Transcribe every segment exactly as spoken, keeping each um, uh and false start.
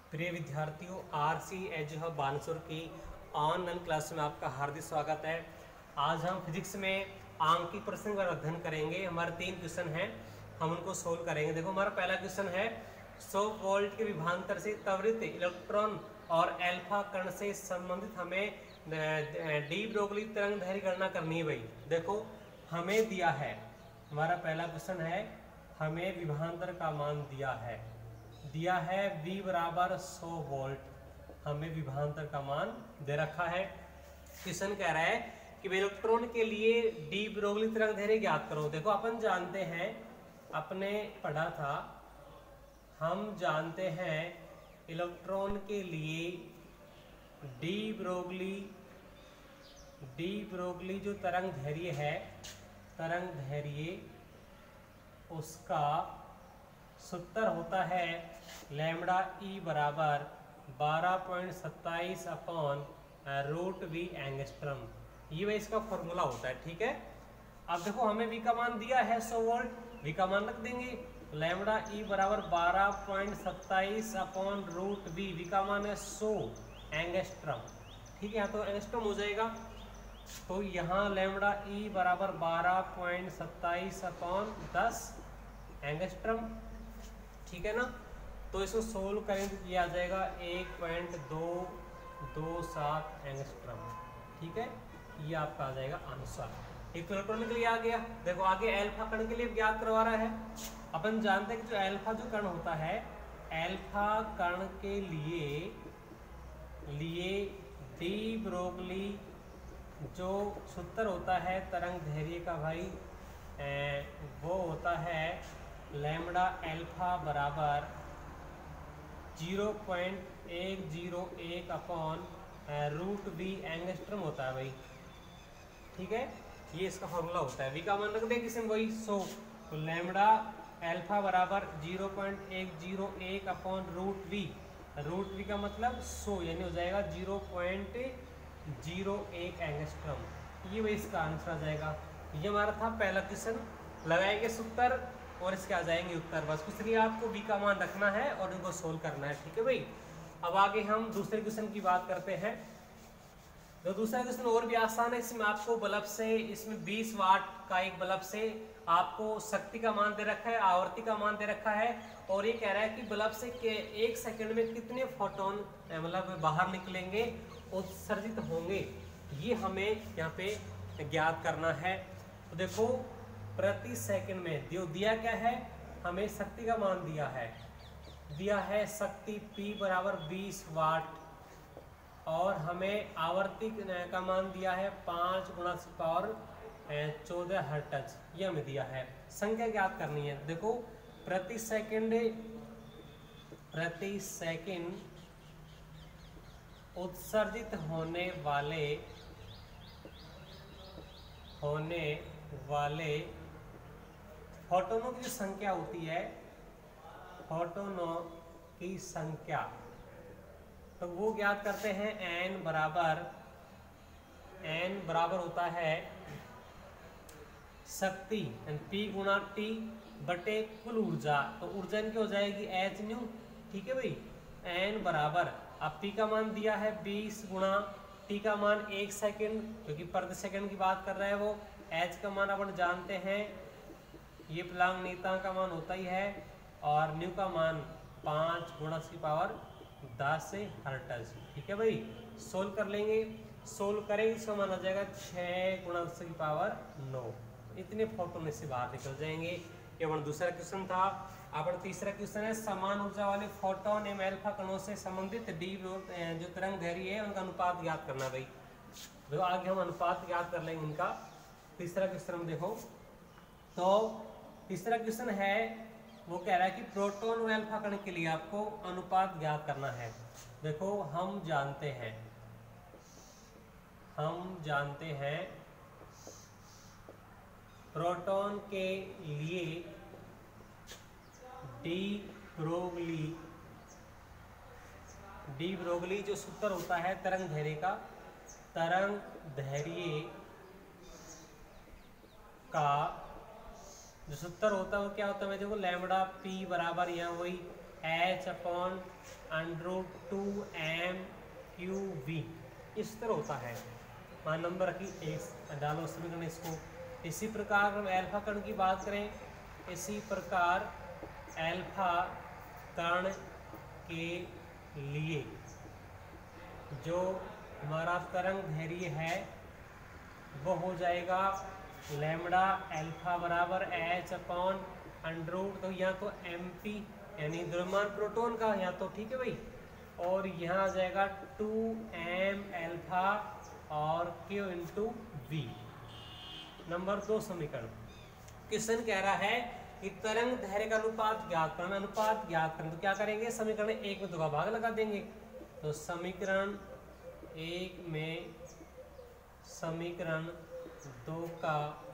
प्रिय विद्यार्थियों, R C edge hub Bansur की ऑनलाइन क्लास में आपका हार्दिक स्वागत है। आज हम फिजिक्स में आंकिक प्रश्न का अध्ययन करेंगे। हमारे तीन क्वेश्चन हैं, हम उनको सोल्व करेंगे। देखो, हमारा पहला क्वेश्चन है, सौ वोल्ट के विभवांतर से त्वरित इलेक्ट्रॉन और एल्फा कण से संबंधित हमें डी ब्रोगली तरंग दैर्घ्य गणना करनी है। भाई देखो, हमें दिया है, हमारा पहला क्वेश्चन है, हमें विभवांतर का मान दिया है दिया है V बराबर सौ वोल्ट, हमें विभवांतर का मान दे रखा है। क्वेश्चन कह रहा है कि इलेक्ट्रॉन के लिए डी ब्रोगली तरंग दैर्घ्य ज्ञात करो। देखो, अपन जानते हैं, अपने पढ़ा था, हम जानते हैं इलेक्ट्रॉन के लिए डी ब्रोगली डी ब्रोगली जो तरंग दैर्घ्य है, तरंग दैर्घ्य उसका सूत्र होता है लैम्बडा ई बराबर बारह पॉइंट सत्ताईस अपॉन रूट वी एंगस्ट्रम। ये वही इसका फॉर्मूला होता है। ठीक है, अब देखो, हमें वी का मान दिया है सौ वोल्ट, वी का मान रख देंगे लैम्बडा ई बराबर बारह पॉइंट सत्ताईस अपॉन रूट वी, वी का मान है सौ एंगस्ट्रम। ठीक है, यहाँ तो एंगस्ट्रम हो जाएगा, तो यहाँ लैम्बडा ई बराबर बारह पॉइंट सत्ताईस अपॉन दस एंगस्ट्रम। ठीक है ना, तो इसको सोल्व करें तो किया जाएगा एक पॉइंट दो दो सात एंगस्ट्रम। ठीक है, ये आपका आ जाएगा आंसर। एक इलेक्ट्रॉन के लिए आ गया। देखो, आगे एल्फा कण के लिए ज्ञात करवा रहा है। अपन जानते हैं कि जो एल्फा जो कण होता है, एल्फा कण के लिए लिए डी ब्रोगली जो सूत्र होता है तरंग दैर्घ्य का, भाई ए, वो होता है लैम्बडा एल्फा बराबर जीरो पॉइंट एक जीरो एक अपॉन रूट वी एंगस्ट्रम होता है भाई। ठीक है, ये इसका फॉर्मूला होता है। वी का मान रख दें किसी में, वही सौ, तो लैम्बडा एल्फा बराबर जीरो पॉइंट एक जीरो एक upon root V, root V का मतलब सौ, यानी हो जाएगा जीरो पॉइंट जीरो एक एंगस्ट्रम। ये वही इसका आंसर आ जाएगा। ये हमारा था पहला क्वेश्चन। लगाएंगे सूत्र और इसके आ जाएंगे उत्तर। बस कुछ नहीं, आपको वी का मान रखना है और इनको सोल्व करना है। ठीक है भाई, अब आगे हम दूसरे क्वेश्चन की बात करते हैं। तो दूसरा क्वेश्चन और भी आसान है। इसमें आपको बल्ब से, इसमें बीस वाट का एक बल्ब से आपको शक्ति का मान दे रखा है, आवर्ती का मान दे रखा है, और ये कह रहा है कि बल्ब से के एक सेकंड में कितने फोटोन मतलब बाहर निकलेंगे, उत्सर्जित होंगे, ये हमें यहाँ पे ज्ञात करना है। तो देखो, प्रति सेकंड में दियो दिया क्या है, हमें शक्ति का मान दिया है दिया है शक्ति P बराबर बीस वाट, और हमें आवर्ती का मान दिया है पाँच गुणा से पावर चौदह हर्ट्ज, ये हमें दिया है। संख्या ज्ञात करनी है। देखो, प्रति सेकंड प्रति सेकंड उत्सर्जित होने वाले होने वाले फोटोनों की जो संख्या होती है, फोटोनों की संख्या, तो वो ज्ञात करते हैं n बराबर n बराबर होता है शक्ति P गुणा T बटे कुल ऊर्जा, तो ऊर्जा इनकी हो जाएगी H न्यू। ठीक है भाई, n बराबर, अब P का मान दिया है बीस गुणा T का मान एक सेकंड, क्योंकि प्रति सेकंड की बात कर रहा है वो। H का मान अपन जानते हैं, ये प्लांक नियतांक का मान होता ही है, और न्यू का मान पाँच गुणा की पावर दस हर्ट्ज। ठीक है भाई, सोल्व कर लेंगे। सोल्व करेंगे, इसका मान आ जाएगा छः गुणा की पावर नौ। इतने फोटोन इससे बाहर निकल जाएंगे। ये अपन दूसरा क्वेश्चन था। अपन तीसरा क्वेश्चन है, समान ऊर्जा वाले फोटोन एवं एल्फा कणों से संबंधित डी जो तरंग दैर्घ्य है, उनका अनुपात ज्ञात करना भाई। तो आगे हम अनुपात ज्ञात कर लेंगे इनका। तीसरा क्वेश्चन हम देखो, तो तीसरा क्वेश्चन है, वो कह रहा है कि प्रोटॉन और अल्फा कण के लिए आपको अनुपात ज्ञात करना है। देखो, हम जानते हैं हम जानते हैं प्रोटॉन के लिए डी ब्रोगली डी ब्रोगली जो सूत्र होता है तरंग दैर्घ्य का, तरंग दैर्घ्य का जो सूत्र होता है वो क्या होता है, देखो लैम्बडा पी बराबर यहाँ वही H upon under root two M Q V, इस तरह होता है। मान नंबर रखी एक डालो समीकरण इसको। इसी प्रकार हम एल्फा कण की बात करें, इसी प्रकार एल्फा कण के लिए जो हमारा तरंग धैर्य है वो हो जाएगा लैम्बडा एल्फा बराबर एच अपॉन अंडर रूट, तो यहाँ तो एम पी यानी द्रव्यमान प्रोटॉन का, यहाँ तो ठीक है भाई, और यहाँ आ जाएगा टू एम एल्फा और क्यू इंटू वी। नंबर दो समीकरण, क्वेश्चन कह रहा है कि तरंग धैर्य का अनुपात ज्ञात करना, अनुपात ज्ञात करना, तो क्या करेंगे, समीकरण एक में दो का भाग लगा देंगे। तो समीकरण एक में समीकरण दो का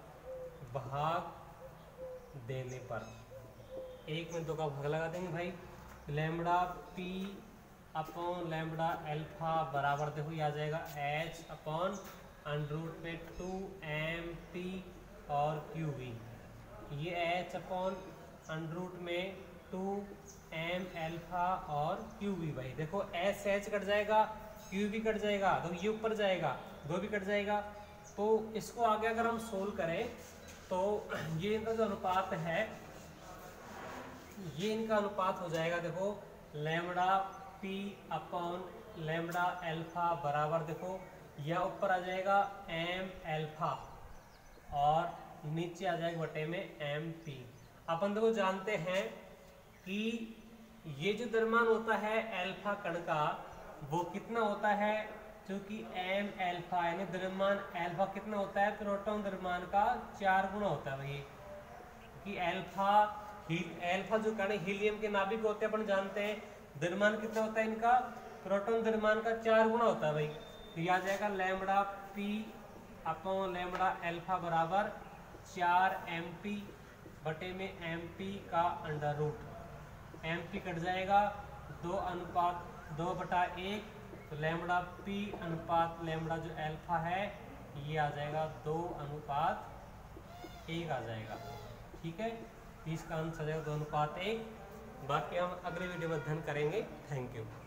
भाग देने पर, एक में दो का भाग लगा देंगे भाई, lambda P upon lambda alpha बराबर देखो ये आ जाएगा एच अपॉन अंडर रूट में टू एम पी और क्यू वी, ये एच अपॉन अंडर रूट में टू एम एल्फा और क्यू वी। भाई देखो एस एच कट जाएगा, क्यू वी कट जाएगा, तो ये ऊपर जाएगा, दो भी कट जाएगा। तो इसको आगे अगर हम सोल्व करें तो ये इनका जो अनुपात है, ये इनका अनुपात हो जाएगा देखो lambda P upon lambda alpha बराबर देखो यह ऊपर आ जाएगा एम एल्फा और नीचे आ जाएगा बटे में एम पी। अपन देखो जानते हैं कि ये जो द्रव्यमान होता है एल्फा कण का वो कितना होता है, क्योंकि एम एल्फा यानी द्रव्यमान एल्फा कितना होता है, प्रोटॉन द्रव्यमान का चार गुना होता है भाई, कि एल्फा एल्फा जो कण हीलियम के नाभिक होते हैं अपन जानते हैं, द्रव्यमान कितना होता है इनका, प्रोटॉन द्रव्यमान का चार गुना होता है भाई। तो यह आ जाएगा lambda P upon lambda alpha बराबर चार एम पी बटे में एम पी का under root, M P cut जाएगा, दो अनुपात दो बटा एक, तो लैम्बडा पी अनुपात लैम्बडा जो एल्फा है ये आ जाएगा दो अनुपात एक आ जाएगा, ठीक है। इसका आंसर आ जाएगा दो अनुपात एक। बाकी हम अगले वीडियो में अध्ययन करेंगे। Thank you.